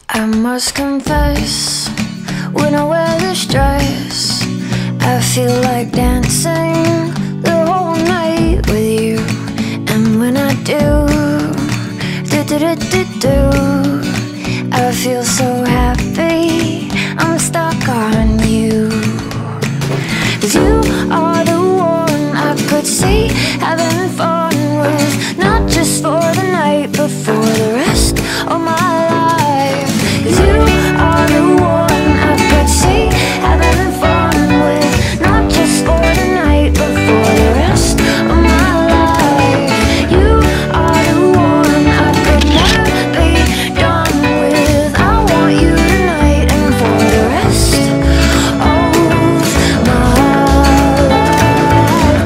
I must confess, when I wear this dress, I feel like dancing the whole night with you. And when I do, I feel so happy, I'm stuck on you. 'Cause you are the one I could see having fun with, not just for the night, but for the rest of my life. 'Cause you are the one I could see having fun with, not just for the night, but for the rest of my life. You are the one I could never be done with. I want you tonight and for the rest of my life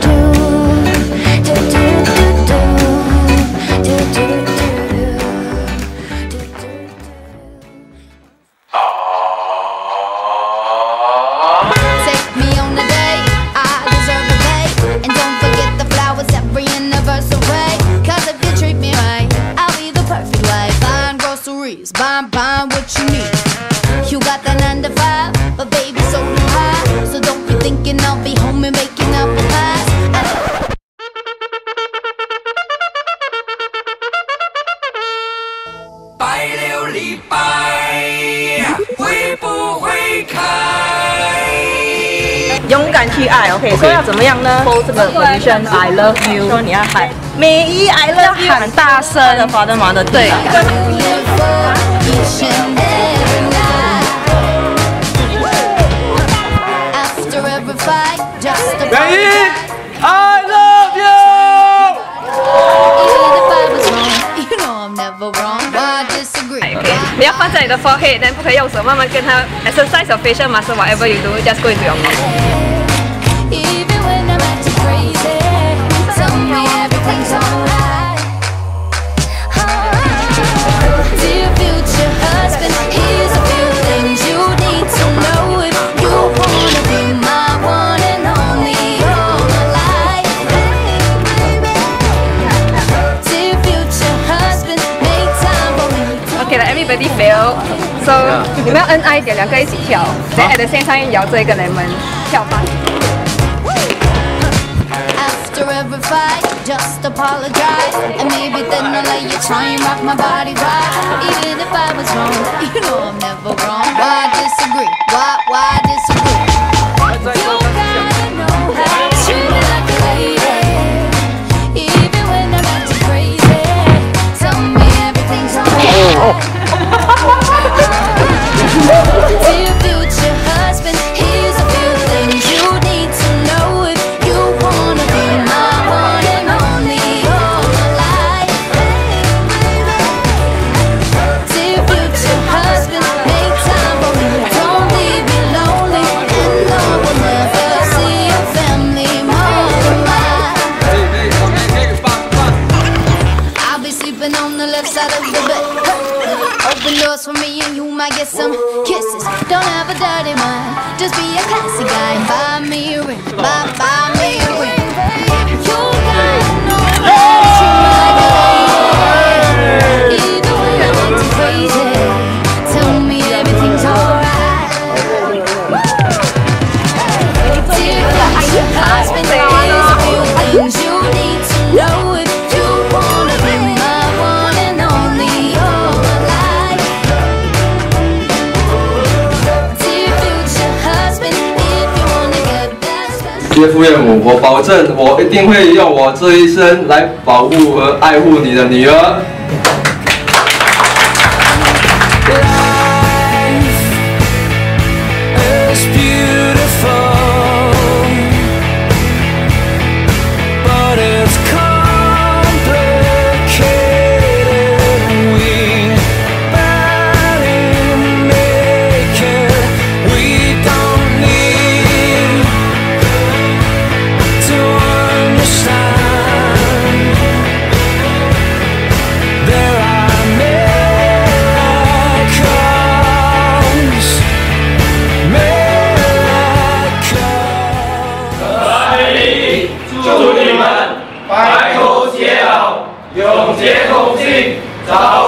Take me on a date, I deserve a pay. And don't forget the flowers every anniversary. 'Cause if you treat me right, I'll be the perfect wife. Buying groceries, buying what you need. You got that 9 to 5, but baby, so do I. So don't be thinking I'll be home and making apple pies. 白琉璃白，会不会开？ 勇敢去爱 ，OK， 所以要怎么样呢 ？hold 这个 position I love you， 说你要喊美姨 I love you， 喊大声的发的嘛的，对。 美姨 I love you。 你要放在你的 forehead， 但不可以用手慢慢跟他 exercise your facial muscle whatever you do, just go into your mouth. Okay, like everybody fail. So 你们要恩爱一点，两个一起跳，再 at the same time 摇这个 lemon 跳吧。 After every fight, just apologize, and maybe then I'll let you try and rock my body right. Even if I was wrong, you know I'm never wrong. Why disagree? Why disagree? You gotta know how to treat me like a lady, even when I'm acting crazy. Tell me everything's alright. Dear future husband, here's a few things you need to know if you wanna be my one and only all my life. Dear future husband, make time for me, don't leave me lonely, and I will never see your family more than mine. I'll be sleeping on the left side of the bed. Open doors for me and you might get some kisses. Don't have a dirty mind, just be a classy guy. Buy me a ring, buy me a ring. You gotta know how to treat me like a lady, even when I'm acting crazy. Tell me everything's alright. Dear future husband, here's a few things you need to know if you wanna be my one and only all my life. Dear future husband, if you wanna get best. 岳父岳母，我保证，我一定会用我这一生来保护和爱护你的女儿。 祝你们白头偕老，永结同心，早